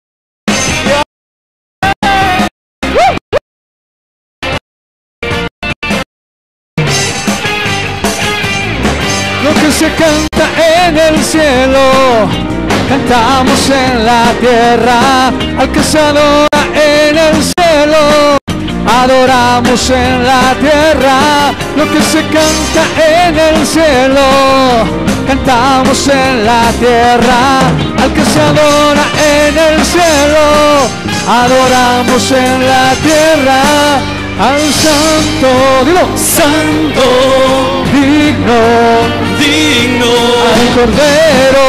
Lo que se canta en el cielo, cantamos en la tierra. Al que se adora en el cielo, adoramos en la tierra lo que se canta en el cielo. Cantamos en la tierra al que se adora en el cielo. Adoramos en la tierra al santo, dilo, santo, digno, digno, al cordero,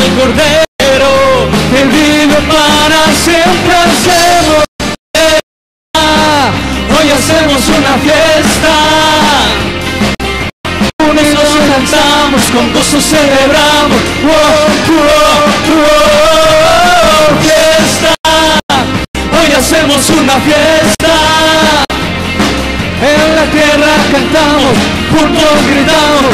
que vive para siempre. Hacemos, hoy hacemos una fiesta, unidos cantamos, con gozo celebramos, fiesta, hoy hacemos una fiesta. En la tierra cantamos, juntos gritamos,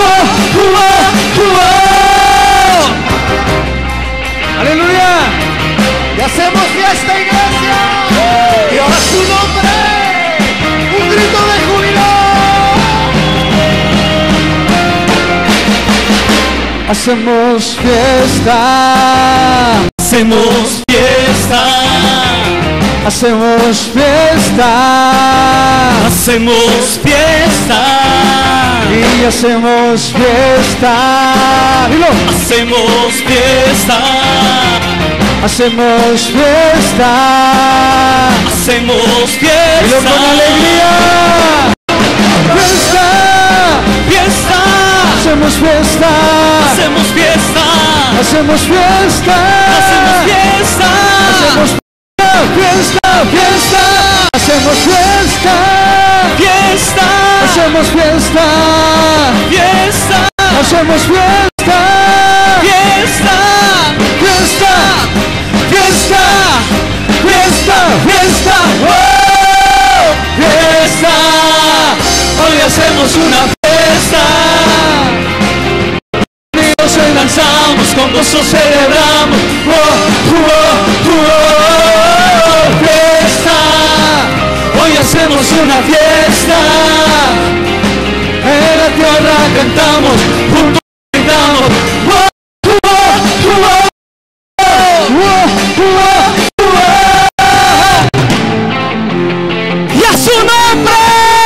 ¡aleluya! Y hacemos fiesta, iglesia, y ahora su nombre, un grito de júbilo. Hacemos fiesta, hacemos fiesta, hacemos fiesta, hacemos fiesta, y hacemos fiesta, dilo, hacemos fiesta, hacemos fiesta, hacemos fiesta, dilo con alegría, fiesta, fiesta, hacemos fiesta, hacemos fiesta, hacemos fiesta, hacemos fiesta, hacemos fiesta, fiesta, hacemos fiesta, fiesta, hacemos fiesta, fiesta, hacemos fiesta, fiesta, fiesta, fiesta, fiesta, fiesta, ¡oh! Fiesta, hoy hacemos una fiesta, unidos lanzamos, con gozo celebramos, fiesta, hoy hacemos una fiesta, en la tierra cantamos, juntos gritamos, y a su nombre.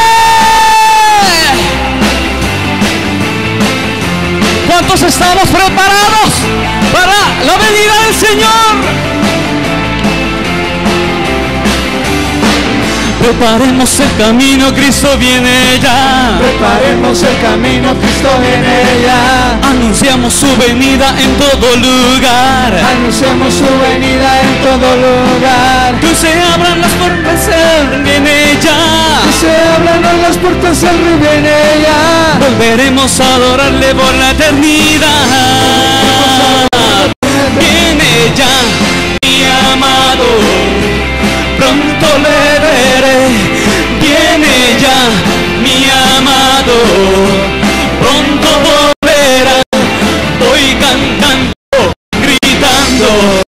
¿Cuántos estamos preparados para la venida del Señor? Preparemos el camino, Cristo viene ya. Preparemos el camino, Cristo viene ya. Anunciamos su venida en todo lugar. Anunciamos su venida en todo lugar. Que se abran las puertas, Él viene ya. Que se abran las puertas, Él viene ya. Volveremos a adorarle por la eternidad. Viene ya, mi amado. Pronto le veré, viene ya mi amado, pronto volverá, voy cantando, gritando,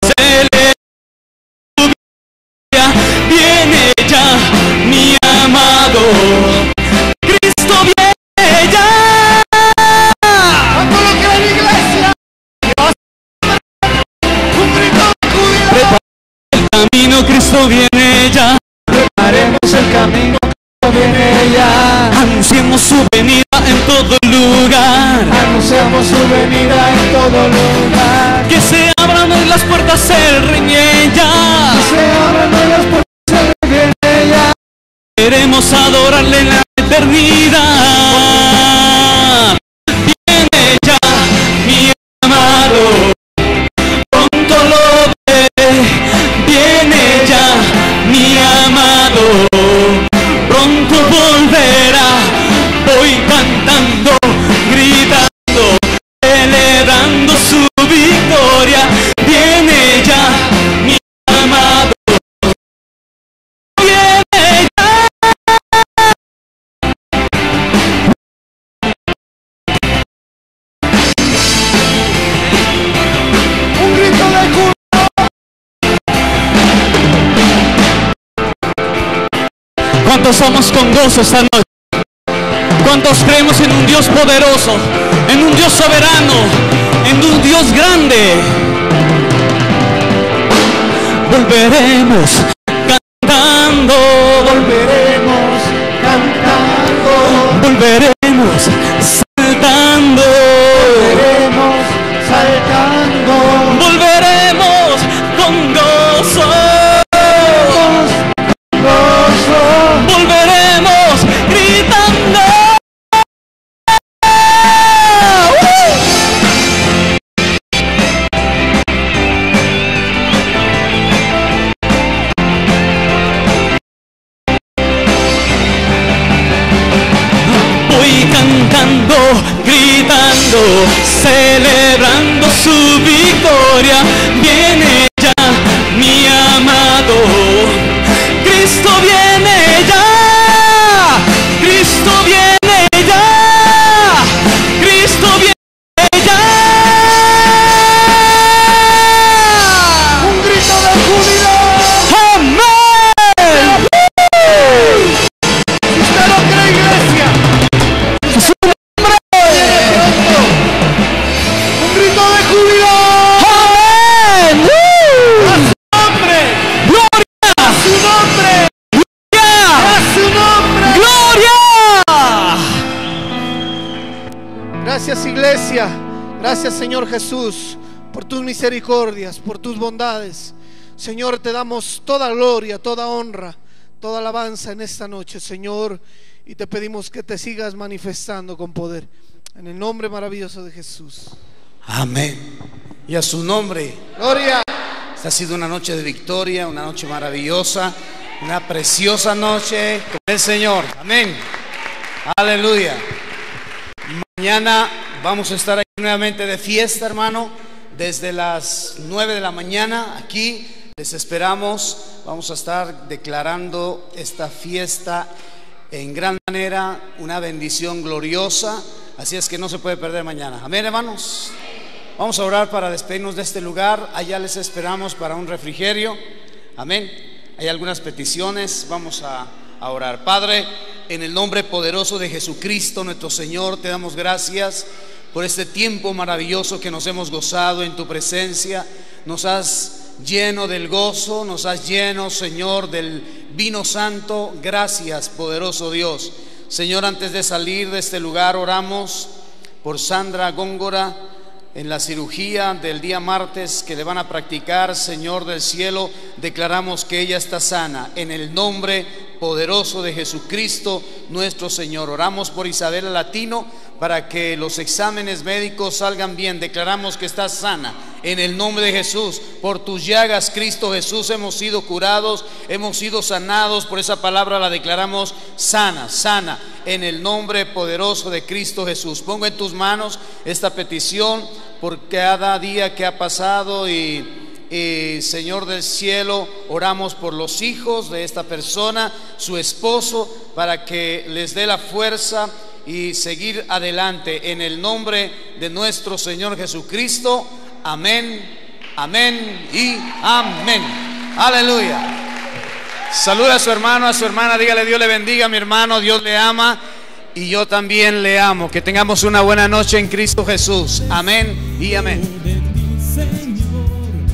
celebrando, viene ya mi amado, Cristo viene ya. ¿Cuánto lo cree la iglesia? Un grito de júbilo. Prepara el camino, Cristo viene ya. Preparemos el camino, Cristo viene ya. Anunciemos su venida en todo lugar. Anunciamos su venida en todo lugar. Que se abran hoy las puertas, Él viene ya. Que se abran hoy las puertas, Él viene ya. Queremos adorarle en la eternidad. Viene ya mi amado, pronto lo veré. Viene ya mi amado, pronto volverá, voy cantando, gritando, celebrando su victoria. Viene ya mi amado, viene ya. Un grito de júbilo. ¿Cuántos somos con gozo esta noche? ¿Cuántos creemos en un Dios poderoso, en un Dios soberano, en un Dios grande? Volveremos
cantando,
volveremos cantando,
volveremos saltando,
volveremos saltando,
volveremos con gozo, volveremos gritando. Voy cantando, gritando, celebrando su victoria. Viene ya mi amado, Cristo viene ya, Cristo viene ya, Cristo viene ya.
un grito de júbilo.
Amén.
Si usted lo cree, iglesia,
Su nombre.
un grito de júbilo.
Amén.
Nombre,
Gloria.
su nombre, su nombre.
Gloria.
Gracias, iglesia. Gracias, Señor Jesús, por tus misericordias, por tus bondades. Señor, te damos toda gloria, toda honra, toda alabanza en esta noche, Señor, y te pedimos que te sigas manifestando con poder. En el nombre maravilloso de Jesús.
Amén. Y a su nombre.
Gloria.
Esta ha sido una noche de victoria, una noche maravillosa, una preciosa noche con el Señor. Amén. Aleluya. Mañana vamos a estar aquí nuevamente de fiesta, hermano, desde las 9 de la mañana. Aquí les esperamos. Vamos a estar declarando esta fiesta en gran manera, una bendición gloriosa. Así es que no se puede perder mañana. Amén, hermanos. Vamos a orar para despedirnos de este lugar. Allá les esperamos para un refrigerio. Amén. Hay algunas peticiones. Vamos a orar. Padre, en el nombre poderoso de Jesucristo nuestro Señor, te damos gracias por este tiempo maravilloso que nos hemos gozado en tu presencia. Nos has lleno del gozo, nos has lleno, Señor, del vino santo. Gracias, poderoso Dios. Señor, antes de salir de este lugar, oramos por Sandra Góngora en la cirugía del día martes que le van a practicar. Señor del cielo, declaramos que ella está sana en el nombre poderoso de Jesucristo nuestro Señor. Oramos por Isabela Latino para que los exámenes médicos salgan bien. Declaramos que está sana en el nombre de Jesús. Por tus llagas, Cristo Jesús, hemos sido curados, hemos sido sanados. Por esa palabra la declaramos sana, sana en el nombre poderoso de Cristo Jesús. Pongo en tus manos esta petición por cada día que ha pasado y Señor del cielo, oramos por los hijos de esta persona, su esposo, para que les dé la fuerza y seguir adelante en el nombre de nuestro Señor Jesucristo. Amén, amén y amén. Aleluya. Saluda a su hermano, a su hermana, dígale: Dios le bendiga, mi hermano, Dios le ama y yo también le amo. Que tengamos una buena noche en Cristo Jesús. Amén y amén.
De ti, Señor,